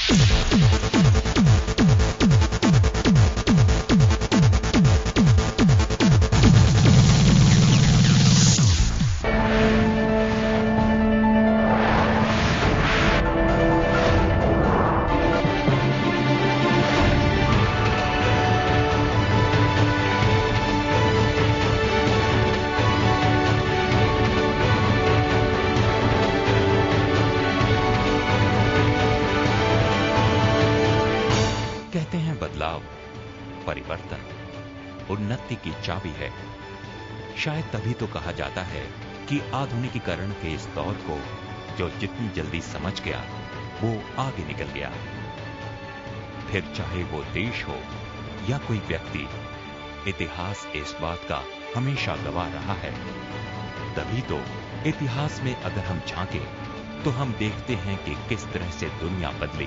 कहते हैं बदलाव, परिवर्तन उन्नति की चाबी है। शायद तभी तो कहा जाता है कि आधुनिकीकरण के इस दौर को जो जितनी जल्दी समझ गया वो आगे निकल गया। फिर चाहे वो देश हो या कोई व्यक्ति, इतिहास इस बात का हमेशा गवाह रहा है। तभी तो इतिहास में अगर हम झांकें तो हम देखते हैं कि किस तरह से दुनिया बदली।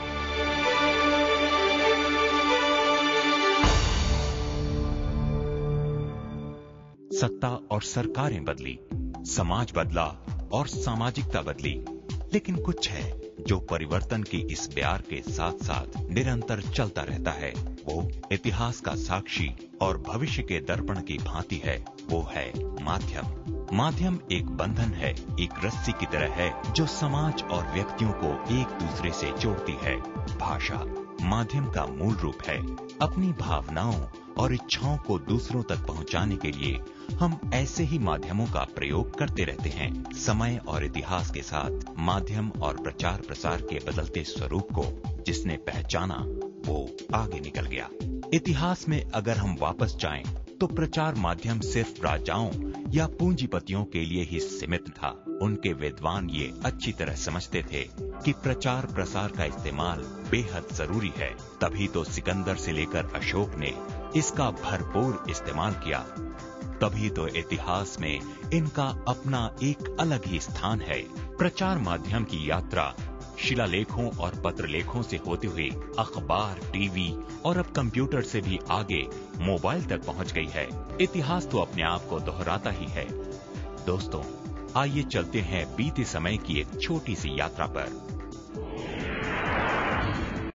सत्ता और सरकारें बदली, समाज बदला और सामाजिकता बदली, लेकिन कुछ है जो परिवर्तन की इस बयार के साथ साथ निरंतर चलता रहता है। वो इतिहास का साक्षी और भविष्य के दर्पण की भांति है। वो है माध्यम। माध्यम एक बंधन है, एक रस्सी की तरह है जो समाज और व्यक्तियों को एक दूसरे से जोड़ती है। भाषा माध्यम का मूल रूप है। अपनी भावनाओं और इच्छाओं को दूसरों तक पहुंचाने के लिए हम ऐसे ही माध्यमों का प्रयोग करते रहते हैं। समय और इतिहास के साथ माध्यम और प्रचार प्रसार के बदलते स्वरूप को जिसने पहचाना वो आगे निकल गया। इतिहास में अगर हम वापस जाएं तो प्रचार माध्यम सिर्फ राजाओं या पूंजीपतियों के लिए ही सीमित था। उनके विद्वान ये अच्छी तरह समझते थे कि प्रचार प्रसार का इस्तेमाल बेहद जरूरी है। तभी तो सिकंदर से लेकर अशोक ने इसका भरपूर इस्तेमाल किया। तभी तो इतिहास में इनका अपना एक अलग ही स्थान है। प्रचार माध्यम की यात्रा शिलालेखों और पत्रलेखों से होते हुए अखबार, टीवी और अब कंप्यूटर से भी आगे मोबाइल तक पहुंच गई है। इतिहास तो अपने आप को दोहराता ही है। दोस्तों, आइए चलते हैं बीते समय की एक छोटी सी यात्रा पर।